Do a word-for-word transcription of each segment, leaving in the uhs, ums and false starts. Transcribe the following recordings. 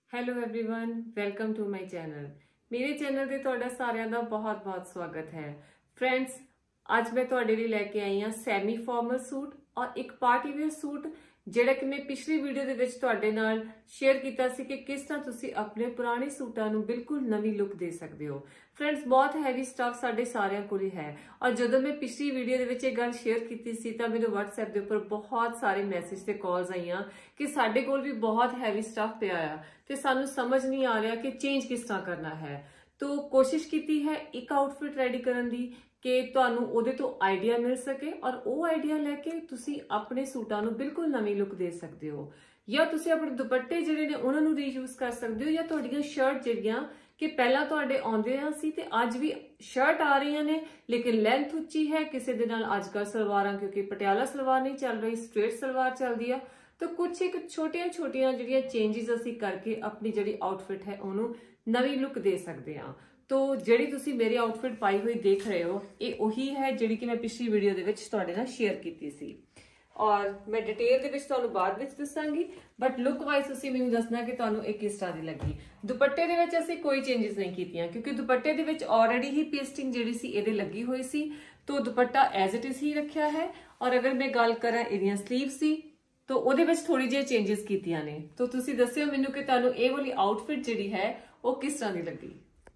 Hello everyone welcome to my channel. ਮੇਰੇ channel ਤੇ ਤੁਹਾਡਾ ਸਾਰਿਆਂ ਦਾ ਬਹੁਤ-ਬਹੁਤ ਸਵਾਗਤ ਹੈ। ਫਰੈਂਡਸ, ਅੱਜ ਮੈਂ ਤੁਹਾਡੇ ਲਈ ਲੈ ਕੇ ਆਈ ਹਾਂ ਸੈਮੀ ਫਾਰਮਲ ਸੂਟ ਔਰ ਇੱਕ ਪਾਰਟੀ ਵੇਅਰ ਸੂਟ ਜਿਹੜਾ ਕਿ ਮੈਂ ਪਿਛਲੀ ਵੀਡੀਓ ਦੇ ਵਿੱਚ ਤੁਹਾਡੇ ਨਾਲ ਸ਼ੇਅਰ ਕੀਤਾ ਸੀ ਕਿ ਕਿਸ ਤਰ੍ਹਾਂ ਤੁਸੀਂ ਆਪਣੇ ਪੁਰਾਣੇ ਸੂਟਾਂ ਨੂੰ ਬਿਲਕੁਲ ਨਵੀਂ ਲੁੱਕ ਦੇ ਸਕਦੇ ਹੋ। ਫਰੈਂਡਸ, ਬਹੁਤ ਹੈਵੀ ਸਟਫ ਸਾਡੇ ਸਾਰਿਆਂ ਕੋਲ ਹੀ ਹੈ ਔਰ ਜਦੋਂ ਮੈਂ ਪਿਛਲੀ ਵੀਡੀਓ ਦੇ ਵਿੱਚ ਇਹ ਗੱਲ ਸ਼ੇਅਰ ਕੀਤੀ ਸੀ ਤਾਂ ਮੈਨੂੰ WhatsApp ਦੇ ਉੱਪਰ ਬਹੁਤ ਸਾਰੇ ਮੈਸੇਜ ਤੇ ਕਾਲਸ ਆਈਆਂ ਕਿ ਸਾਡੇ ਕੋਲ ਵੀ ਬਹੁਤ ਹੈਵੀ ਸਟਫ ਪਿਆ ਆ ਤੇ ਸਾਨੂੰ ਸਮਝ ਨਹੀਂ ਆ ਰਿਹਾ ਕਿ ਚੇਂਜ ਕਿਸ ਤਰ੍ਹਾਂ ਕਰਨਾ ਹੈ। तो कोशिश की है एक आउटफिट रेडी करने दी कि तुहानू ओदे तो आइडिया मिल सके और वो आइडिया लैके तुसी अपने सूटां नू बिल्कुल नवी लुक दे सकते हो या तुसी अपने दुपट्टे जिहड़े ने उन्हां नू रीयूज कर सकते हो या तुहाडीआं शर्ट जिहड़ियां कि पहला तुहाडे आउंदियां सी ते अज भी शर्ट आ रही ने लेकिन लेंथ उच्ची है किसी दे नाल अजकल सलवारां क्योंकि पटियाला सलवार नहीं चल रही स्ट्रेट सलवार चलदी है तो कुछ एक छोटिया छोटिया जिहड़ियां चेंजिस असीं करके अपनी जिहड़ी आउटफिट है उहनू नवी लुक दे सकते हैं। तो जिहड़ी तुसी मेरी आउटफिट पाई हुई देख रहे हो ये उही है जिहड़ी कि मैं पिछली वीडियो दे विच तुहाडे नाल शेयर कीती सी और मैं डिटेल दे विच तुहानू बाद विच दस्सांगी बट लुक वाइज तुसी मैनू दसना कि तुहानू ये किस तरह दी लगी। दुपट्टे दे विच असीं कोई चेंजिस नहीं कीतियां क्योंकि दुपट्टे दे विच ऑलरेडी ही पेस्टिंग जिहड़ी सी इहदे लगी हुई सी तो दुपट्टा एज इट इज ही रखिया है। और अगर मैं गल करां इहदियां स्लीव्स दी तो ਉਹਦੇ ਵਿੱਚ ਥੋੜੀ ਜਿਹੀ ਚੇਂजेस ਕੀਤੀਆਂ ਨੇ तो ਤੁਸੀਂ ਦੱਸਿਓ ਮੈਨੂੰ ਕਿ ਤੁਹਾਨੂੰ ਇਹ ਵਾਲੀ ਆਊਟਫਿਟ ਜਿਹੜੀ ਹੈ ਉਹ ਕਿਸ ਤਰ੍ਹਾਂ ਦੀ ਲੱਗੀ।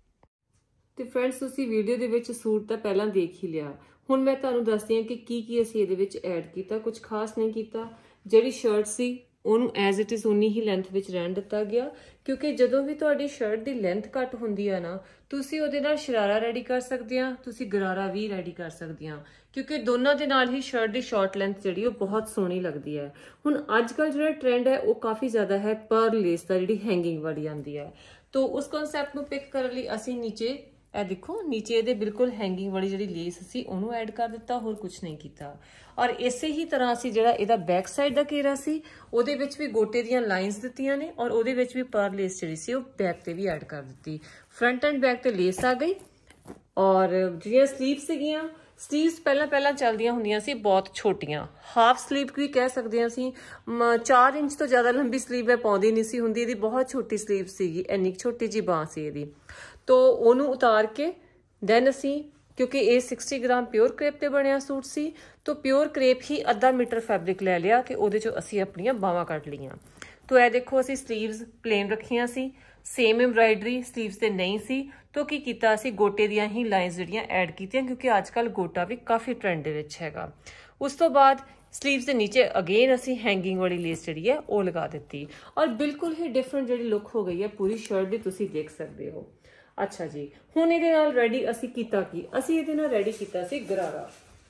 ਤੇ ਫਰੈਂਡਸ, ਤੁਸੀਂ ਵੀਡੀਓ ਦੇ ਵਿੱਚ ਸੂਟ ਤਾਂ ਪਹਿਲਾਂ ਦੇਖ ਹੀ ਲਿਆ। ਹੁਣ ਮੈਂ ਤੁਹਾਨੂੰ ਦੱਸਦੀ ਹਾਂ ਕਿ ਕੀ ਕੀ ਅਸੀਂ ਇਹਦੇ ਵਿੱਚ ਐਡ ਕੀਤਾ। ਕੁਝ ਖਾਸ ਨਹੀਂ ਕੀਤਾ। ਜਿਹੜੀ ਸ਼ਰਟ ਸੀ ਉਹਨੂੰ ਐਜ਼ ਇਟ ਇਜ਼ ਉਨੀ ਹੀ ਲੈਂਥ ਵਿੱਚ ਰਹਿਣ ਦਿੱਤਾ ਗਿਆ ਕਿਉਂਕਿ ਜਦੋਂ ਵੀ ਤੁਹਾਡੀ ਸ਼ਰਟ ਦੀ ਲੈਂਥ ਘੱਟ ਹੁੰਦੀ ਆ ਨਾ ਤੁਸੀਂ ਉਹਦੇ ਨਾਲ ਸ਼ਰਾਰਾ ਰੈਡੀ ਕਰ ਸਕਦੇ ਆ, ਤੁਸੀਂ ਗਰਾਰਾ ਵੀ ਰੈਡੀ ਕਰ ਸਕਦੇ ਆ ਕਿਉਂਕਿ ਦੋਨਾਂ ਦੇ ਨਾਲ ਹੀ ਸ਼ਰਟ ਦੀ ਸ਼ਾਰਟ ਲੈਂਥ ਜਿਹੜੀ ਉਹ ਬਹੁਤ ਸੋਹਣੀ ਲੱਗਦੀ ਹੈ। ਹੁਣ ਅੱਜ ਕੱਲ ਜਿਹੜਾ ਟ੍ਰੈਂਡ ਹੈ ਉਹ ਕਾਫੀ ਜ਼ਿਆਦਾ ਹੈ ਪਰ ਲੇਸ ਦਾ ਜਿਹੜੀ ਹੈਂਗਿੰਗ ਵਾਲੀ ਆਉਂਦੀ ਹੈ तो उस कॉन्सैप्ट ਨੂੰ ਪਿਕ ਕਰਨ ਲਈ ਅਸੀਂ ਨੀਚੇ ਇਹ ਦੇਖੋ ਨੀਚੇ ਇਹਦੇ ਬਿਲਕੁਲ ਹੈਂਗਿੰਗ ਵਾਲੀ ਜਿਹੜੀ ਲੇਸ ਸੀ ਉਹਨੂੰ ਐਡ ਕਰ ਦਿੱਤਾ, ਹੋਰ ਕੁਝ ਨਹੀਂ ਕੀਤਾ। ਔਰ ਇਸੇ ਹੀ ਤਰ੍ਹਾਂ ਅਸੀਂ ਜਿਹੜਾ ਇਹਦਾ ਬੈਕ ਸਾਈਡ ਦਾ ਘੇਰਾ ਸੀ ਉਹਦੇ ਵਿੱਚ ਵੀ ਗੋਟੇ ਦੀਆਂ ਲਾਈਨਸ ਦਿੱਤੀਆਂ ਨੇ ਔਰ ਉਹਦੇ ਵਿੱਚ ਵੀ ਪਰ ਲੇਸ ਜਿਹੜੀ ਸੀ ਉਹ ਬੈਕ ਤੇ ਵੀ ਐਡ ਕਰ ਦਿੱਤੀ। ਫਰੰਟ ਐਂਡ ਬੈਕ ਤੇ ਲੇਸ ਆ ਗਈ ਔਰ ਜਿਹੜੀਆਂ ਸਲੀਵਸ ਸੀਗੀਆਂ स्लीव्स पहला पहला चलदियां हुंदियां सी बहुत छोटियां हाफ स्लीव भी कह सकते हैं असीं चार इंच तो ज़्यादा लंबी स्लीव है पाउंदी नहीं सी हुंदी इहदी बहुत छोटी स्लीव सीगी इन्नी छोटी जी बांह सी इहदी तो ओनू उतार के दैन असीं क्योंकि ये सिक्सटी ग्राम प्योर क्रेप ते बनिया सूट सी तो प्योर क्रेप ही अद्धा मीटर फैब्रिक लै लिया कि उहदे चों असीं अपणियां बांहां कट लईआं। तो यह देखो असीं स्लीव्स प्लेन रखियां सी सेम एम्ब्राइडरी स्लीव्स ते नहीं सी तो की कीता असीं गोटे दियां ही लाइन्स जिहड़ियां ऐड कीतियां क्योंकि आजकल गोटा भी काफ़ी ट्रेंड दे विच हैगा। उस तो बाद स्लीव्स के नीचे अगेन असीं हैंगिंग वाली लेस जिहड़ी है वो लगा दित्ती और बिल्कुल ही डिफरेंट जिहड़ी लुक हो गई है पूरी शर्ट दी तुसीं देख सकते हो। अच्छा जी, हुण इहदे नाल रेडी असीं कीता की असीं इहदे नाल रेडी कीता सी गरारा।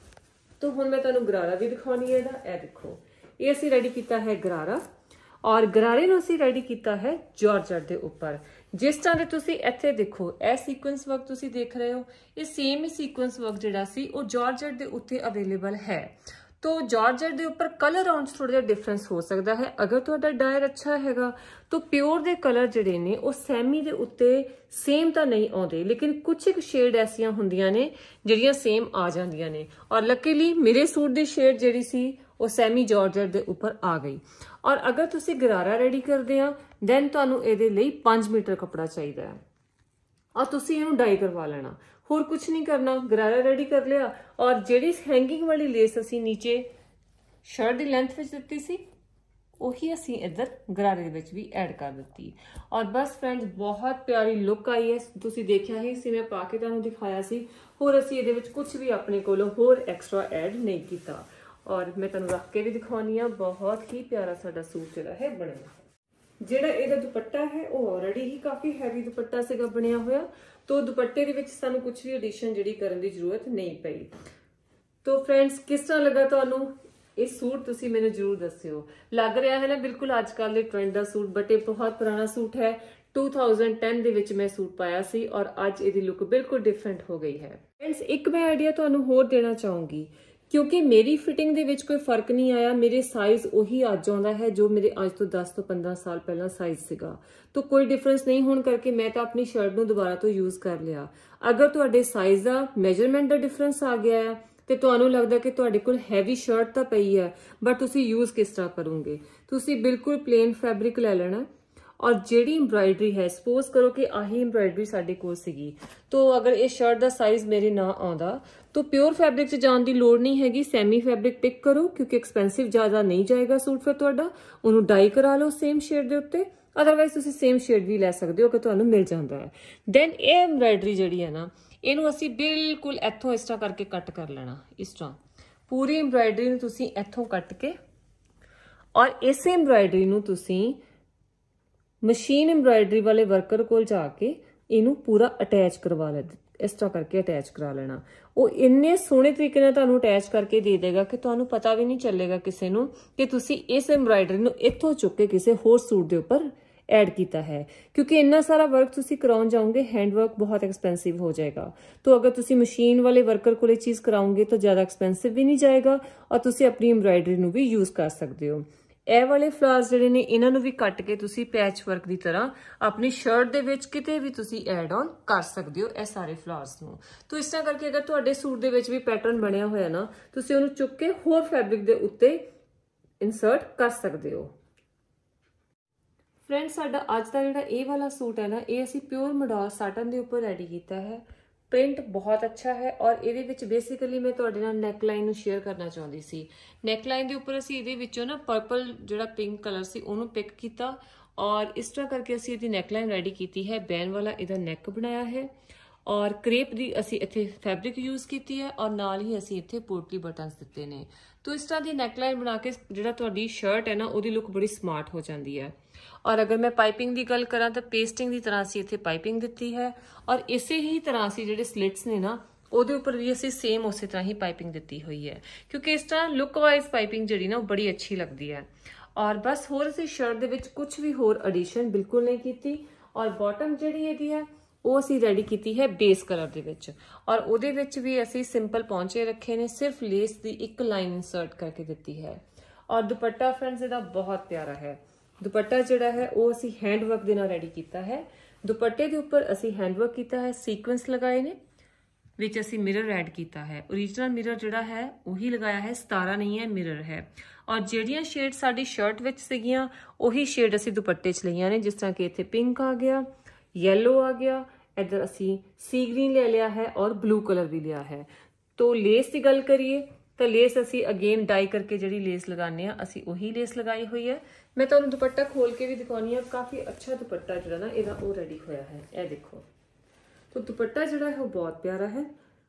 तो हुण मैं तुहानूं गरारा भी दिखाउणी है इहदा ए देखो ये असीं रेडी कीता है गरारा और गरारे नूं असीं रेडी कीता है जॉर्जेट दे उपर। जिस तरह के तुसीं इत्थे देखो यह सीक्वेंस वर्क तुसीं देख रहे हो ये सेम ही सीक्वेंस वर्क जिहड़ा सी वो जॉर्जेट दे उत्ते अवेलेबल है। तो जॉर्जेट दे उपर कलर आउण च थोड़ा जिहा डिफरेंस हो सकता है अगर तुहाडा डायर अच्छा हैगा तो प्योर दे कलर जिहड़े ने वो सैमी दे उत्ते सेम तो नहीं आउंदे लेकिन कुछ एक शेड ऐसियां हुंदियां ने जिहड़ियां सेम आ जांदियां ने और लकीली मेरे सूट दी शेड जिहड़ी सी वो सैमी जॉर्जेट दे उपर आ गई। और अगर तुसी गरारा रेडी करदे आ दैन तुहानू इहदे लई पांच मीटर कपड़ा चाहिए और तुसी इहनू डाई करवा लेना, होर कुछ नहीं करना। गरारा रेडी कर लिया और जिहड़ी हैंगिंग वाली लेस असी नीचे शर्ट दी लेंथ विच दित्ती सी उही असी इधर गरारे विच भी ऐड कर दित्ती और बस फ्रेंड्स बहुत प्यारी लुक आई है। तुसी देखिया ही सी मैं पा के तुहानू दिखाया सी होर असी इहदे विच कुछ भी अपने कोलों होर एक्स्ट्रा ऐड नहीं कीता और मैं तुहानू रख के भी दिखाउणी आ। बहुत ही प्यारा साडा सूट जिहड़ा है बनिया। जिहड़ा इहदा दुपट्टा है वो ऑलरेडी ही काफ़ी हैवी दुपट्टा सीगा बनिया होया तो दुपट्टे दे विच सानू कुछ भी एडिशन जिहड़ी करन दी जरूरत नहीं पई। तो फ्रेंड्स, किस तरह लगा तुहानू ये सूट तुसी मैनू जरूर दस्सिओ। लग रहा है ना बिल्कुल अजकल दे ट्रेंड दा सूट बट ये बहुत पुराना सूट है टू थाउजेंड टेन दे विच मैं सूट पाया सी और अज इहदी लुक बिल्कुल डिफरेंट हो गई है। फ्रेंड्स, एक मैं आइडिया तुहानू होर देना चाहूँगी क्योंकि मेरी फिटिंग दे विच कोई फर्क नहीं आया। मेरे साइज उही अज आउंदा है जो मेरे अज तो दस तो पंद्रह साल पहला साइज सीगा तो कोई डिफरेंस नहीं होने करके मैं तो अपनी शर्ट नूं दोबारा तो यूज़ कर लिया। अगर तुहाडे साइज दा मेजरमेंट दा डिफरेंस आ गया है तो तुहानू लगदा कि तुहाडे कोल हैवी शर्ट तो पई है बट तुसी यूज़ किस तरह करोगे। तुसी बिल्कुल प्लेन फैब्रिक ले लेना और ਜਿਹੜੀ एम्ब्रॉयडरी है सपोज करो कि आही एम्ब्रॉयडरी साडे कोल सीगी तो अगर ये शर्ट का साइज मेरे ना आउंदा तो प्योर फैब्रिक च जाण दी लोड़ नहीं हैगी, सैमी फैब्रिक पिक करो क्योंकि एक्सपेंसिव ज़्यादा नहीं जाएगा सूट फिर तुहाडा। उन्होंने डाई करा लो सेम शेड के उत्ते, अदरवाइज तुसीं सेम शेड भी लै सकते हो कि तुहानूं मिल जाता है। दैन ये एम्ब्रॉयडरी जिहड़ी है ना इहनूं असीं बिल्कुल इत्थों इस तरह करके कट कर लेना, इस तरह पूरी एम्ब्रॉयडरी नूं तुसीं इत्थों कट के और इस एम्ब्रॉयडरी नूं तुसीं मशीन एम्ब्रॉयडरी वाले वर्कर कोल जाके इनू पूरा अटैच करवा ले, इस तरह करके अटैच करा लेना। वो इन्ने सोहने तरीके नाल तुहानूं अटैच करके दे देगा कि तुहानूं पता भी नहीं चलेगा किसी नूं कि तुसीं इस एम्ब्रॉयडरी नूं इत्थों चुक के किसी होर सूट दे उपर ऐड किया है, क्योंकि इन्ना सारा वर्क तुसीं कराउण जाओगे हैंड वर्क बहुत एक्सपेंसिव हो जाएगा। तो अगर तुसीं मशीन वाले वर्कर को चीज़ कराओगे तो ज़्यादा एक्सपेंसिव भी नहीं जाएगा और तुसीं अपनी एम्ब्रॉयडरी नूं भी यूज़ कर सकते हो। ਇਹ वाले फ्लावर्स ਜਿਹੜੇ ਨੇ ਇਹਨਾਂ ਨੂੰ ਵੀ ਕੱਟ ਕੇ ਤੁਸੀਂ ਪੈਚ ਵਰਕ ਦੀ ਤਰ੍ਹਾਂ ਆਪਣੀ ਸ਼ਰਟ ਦੇ ਵਿੱਚ ਕਿਤੇ ਵੀ ਤੁਸੀਂ ਐਡ ਆਨ ਕਰ ਸਕਦੇ ਹੋ ਇਹ ਸਾਰੇ ਫਲਾਵਰਸ ਨੂੰ। तो इस तरह करके अगर ਤੁਹਾਡੇ ਸੂਟ ਦੇ ਵਿੱਚ ਵੀ ਪੈਟਰਨ ਬਣਿਆ ਹੋਇਆ ਨਾ ਤੁਸੀਂ ਉਹਨੂੰ ਚੁੱਕ ਕੇ ਹੋਰ ਫੈਬਰਿਕ ਦੇ ਉੱਤੇ ਇਨਸਰਟ ਕਰ ਸਕਦੇ ਹੋ। फ्रेंड्स साडा ਅੱਜ ਦਾ ਜਿਹੜਾ ਇਹ वाला सूट है ना ਇਹ ਅਸੀਂ प्योर मडाल साटन ਦੇ ਉੱਪਰ ਰੈਡੀ ਕੀਤਾ है। प्रिंट बहुत अच्छा है और ये बेसिकली मैं तुहाडे नाल नैकलाइन शेयर करना चाहती सी। नैकलाइन के उपर असीं इहदे विचों ना पर्पल जिहड़ा पिंक कलर सी उहनूं पिक किया और इस तरह करके असीं इहदी नैकलाइन रेडी की है। बैन वाला इहदा नैक बनाया है और क्रेप दी असीं इत्थे फैब्रिक यूज़ की है और नाल ही असीं इत्थे पोटली बटन्स दिते ने। तो इस तरह की नैकलाइन बना के जिहड़ा तुहाडी शर्ट है ना उहदी लुक बड़ी स्मार्ट हो जाती है। और अगर मैं पाइपिंग की गल करा तो पेस्टिंग की तरह असीं इत्थे पाइपिंग दिती है और इसे ही तरह असीं जिहड़े स्लिट्स ने ना ਉਹਦੇ ਉੱਪਰ भी असीं सेम उस तरह ही पाइपिंग दिती हुई है, क्योंकि इस तरह लुक वाइज पाइपिंग जिहड़ी ना बड़ी अच्छी लगती है। और बस होर असीं शर्ट दे विच कुछ भी होर एडिशन बिल्कुल नहीं की। और बॉटम जिहड़ी हैगी है वो असीं रेडी की है बेस कलर दे विच और उहदे विच भी असीं सिंपल पौंचे रखे ने, सिर्फ लेस की एक लाइन इंसर्ट करके दिती है। और दुपट्टा फ्रेंड्स इहदा बहुत प्यारा है। दुपट्टा जिहड़ा है वो असीं हैंड वर्क दे नाल रेडी कीता है। दुपट्टे के उपर असीं हैंड वर्क कीता है, सीक्वेंस लगाए ने, विच असीं मिरर ऐड कीता है। ओरिजिनल मिरर जिहड़ा है वही लगाया है, सतारा नहीं है, मिरर है। और जिहड़ियां शेड साडी शर्ट विच सीगियां वही शेड असीं दुपट्टे च लईआं ने, जिस तरह कि इत्थे पिंक आ गया, येलो आ गया, इधर असीं सी ग्रीन ले लिया है और ब्लू कलर भी लिया है। तो लेस की गल करिए तो लेस असी अगेन डाई करके जी लेस लगाने असी उही लेस लगाई हुई है। मैं तुहानूं दुपट्टा खोल के भी दिखानी हाँ, काफ़ी अच्छा दुपट्टा जो ना इहदा वो रेडी होया है, यह देखो। तो दुपट्टा जो है वो बहुत प्यारा है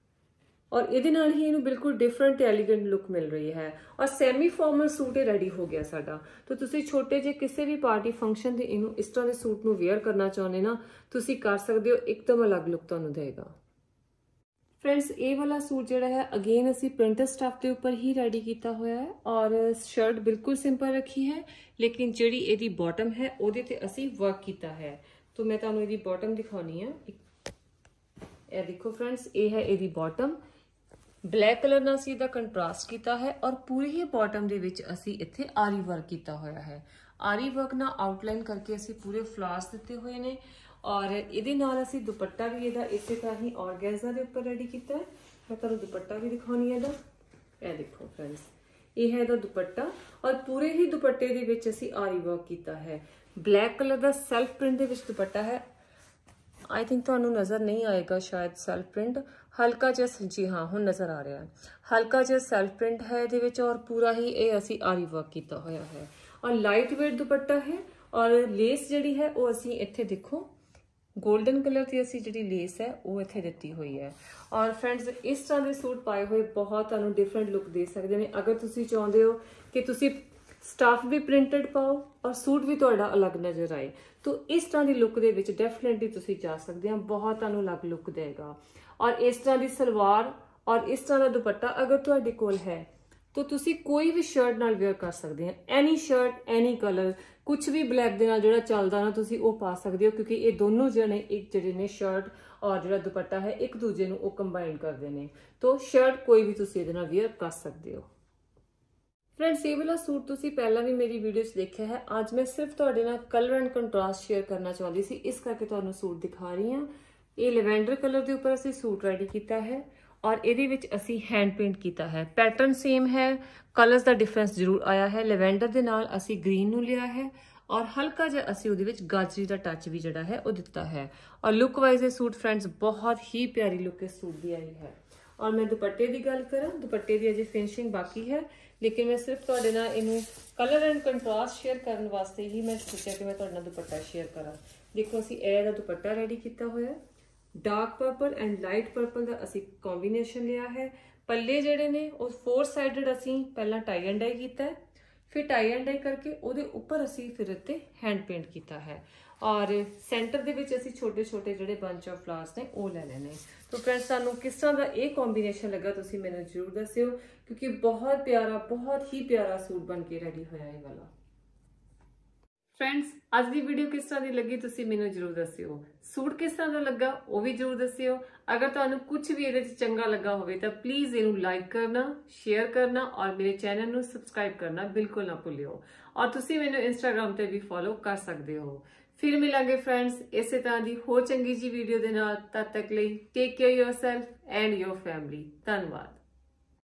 और इहदे नाल ही इहनूं बिल्कुल डिफरेंट एलिगेंट लुक मिल रही है और सैमी फॉर्मल सूट ही रेडी हो गया साडा। तो तुसी छोटे जे किसी भी पार्टी फंक्शन ते इहनूं इस तरह के सूट नूं वेयर करना चाहुंदे ना तुसी कर सकते हो, एकदम अलग लुक तुहानूं देगा। फ्रेंड्स ये वाला सूट जो है अगेन असी प्रिंटेड स्टफ के उपर ही रेडी किया हुआ है और शर्ट बिल्कुल सिंपल रखी है, लेकिन जी यदी बॉटम है उहदे ते असी वर्क किया है। तो मैं तुहानूं इहदी बॉटम दिखानी है, ये देखो फ्रेंड्स, ये है इहदी बॉटम। ब्लैक कलर नाल असी इहदा कंट्रास्ट किया है और पूरी ही बॉटम दे विच असी इत्थे आरी वर्क किया हुआ है। आरी वर्क ना आउटलाइन करके असी पूरे फ्लावर्स दिते हुए ने और इहदे नाल असी दुपट्टा भी इहदा इसे तरह ही ऑर्गेन्जा दे उपर रेडी किया है। मैं तुहानूं दुपट्टा भी दिखानी है इहदा, ये देखो फ्रेंड्स, ये है इहदा दुपट्टा और पूरे ही दुपट्टे दे विच असी आरी वर्क किया है। ब्लैक कलर का सैल्फ प्रिंट दे विच दुपट्टा है, आई थिंक तुहानूं नज़र नहीं आएगा शायद सैल्फ प्रिंट, हल्का जिहा, जी हाँ हुण नज़र आ रहा है, हल्का जिहा सैल्फ प्रिंट है इहदे विच और पूरा ही ये असी आरी वर्क किया होया है और लाइट वेट दुपट्टा है। और लेस जिहड़ी है वो असी इत्थे देखो गोल्डन कलर की असी जी लेस है वो इत्थे दिती हुई है। और फ्रेंड्स इस तरह के सूट पाए हुए बहुत तुहानूं डिफरेंट लुक दे सकते हैं। अगर तुसी चाहते हो कि तुसी स्टफ भी प्रिंटेड पाओ और सूट भी तुहाडा अलग नज़र आए तो इस तरह की लुक दे विच डेफिनेटली तुसी जा सकते हैं, बहुत तुहानूं अलग लुक देगा। और इस तरह की सलवार और इस तरह का दुपट्टा अगर तुहाडे कोल है तो तुसी कोई भी शर्ट नाल वेयर कर सकते हैं, एनी शर्ट एनी कलर, कुछ भी ब्लैक दे नाल जिहड़ा चलदा ना तुसी वो पा सकते हो, क्योंकि ये दोनों जने एक जिहड़े ने शर्ट और जिहड़ा दुपट्टा है एक दूजे नूं वो कंबाइन करदे ने। तो शर्ट कोई भी तुसी इहदे नाल वेयर कर सकते हो। फ्रेंड्स ये वाला सूट तुसी पहला भी मेरी वीडियो च देखा है, आज मैं सिर्फ तुहाडे नाल कलर एंड कंट्रास्ट शेयर करना चाहती सी, इस करके तुहानूं सूट दिखा रही हाँ। ये लैवेंडर कलर के उपर असी सूट रेडी किया है और इहदे विच असी हैंड पेंट किया है। पैटर्न सेम है, कलर्स का डिफरेंस जरूर आया है। लैवेंडर के नाल असी ग्रीन नूं लिया है ਔਰ ਹਲਕਾ ਜਿਹਾ ਅਸੀਂ ਉਹਦੇ ਵਿੱਚ ਗਾਜਰੀ ਦਾ ਟੱਚ ਵੀ ਜਿਹੜਾ ਹੈ ਉਹ ਦਿੱਤਾ ਹੈ। ਔਰ ਲੁੱਕ ਵਾਈਜ਼ ਇਹ ਸੂਟ ਫਰੈਂਡਸ ਬਹੁਤ ਹੀ ਪਿਆਰੀ ਲੁੱਕ ਇਸ ਸੂਟ ਦੀ ਆਈ ਹੈ। ਔਰ ਮੈਂ ਦੁਪੱਟੇ ਦੀ ਗੱਲ ਕਰਾਂ, ਦੁਪੱਟੇ ਦੀ ਅਜੇ ਫਿਨਿਸ਼ਿੰਗ ਬਾਕੀ ਹੈ, ਲੇਕਿਨ ਮੈਂ ਸਿਰਫ ਤੁਹਾਡੇ ਨਾਲ ਇਹਨੂੰ ਕਲਰ ਐਂਡ ਕੰਟਰਾਸਟ ਸ਼ੇਅਰ ਕਰਨ ਵਾਸਤੇ ਹੀ ਮੈਂ ਸੋਚਿਆ ਕਿ ਮੈਂ ਤੁਹਾਡੇ ਨਾਲ ਦੁਪੱਟਾ ਸ਼ੇਅਰ ਕਰਾਂ। ਦੇਖੋ ਅਸੀਂ ਇਹ ਦਾ ਦੁਪੱਟਾ ਰੈਡੀ ਕੀਤਾ ਹੋਇਆ, dark purple and light purple ਦਾ ਅਸੀਂ ਕੰਬੀਨੇਸ਼ਨ ਲਿਆ ਹੈ। ਪੱਲੇ ਜਿਹੜੇ ਨੇ ਉਹ ਫੋਰ ਸਾਈਡਡ ਅਸੀਂ ਪਹਿਲਾਂ ਟਾਈ ਐਂਡ ਡਾਈ ਕੀਤਾ ਹੈ, ਫਿਰ ਟਾਈ ਐਂਡ ਡਾਈ ਕਰਕੇ ਉਹਦੇ ਉੱਪਰ ਅਸੀਂ ਫਿਰ ਇੱਥੇ ਹੈਂਡ ਪੇਂਟ ਕੀਤਾ ਹੈ। ਔਰ ਸੈਂਟਰ ਦੇ ਵਿੱਚ ਅਸੀਂ ਛੋਟੇ ਛੋਟੇ ਜਿਹੜੇ ਬੰਚ ਆਫ ਫਲਾਵਰਸ ਨੇ ਉਹ ਲੈ ਲੈਣੇ। तो फ्रेंड्स सानू किस तरह का ये कॉम्बीनेशन लगा तुसी मैंने जरूर दस्सियो, क्योंकि बहुत प्यारा बहुत ही प्यारा सूट बन के रेडी होया है वाला। फ्रेंड्स आज की वीडियो किस तरह की लगी तुसी मैनू जरूर दस्सियो, सूट किस तरह का लगा वो भी जरूर दस्सियो। अगर तुहानू कुछ भी इहदे च चंगा लगा होवे तां प्लीज़ इहनू लाइक करना, शेयर करना और मेरे चैनल नू सबसक्राइब करना बिल्कुल ना भुल्लियो। और तुसी मैनू इंस्टाग्राम ते भी फॉलो कर सकते हो। फिर मिलांगे फ्रेंड्स इसे तरह की होर चंगी जी वीडियो दे नाल। तद तक लई take care yourself and your family. धन्यवाद।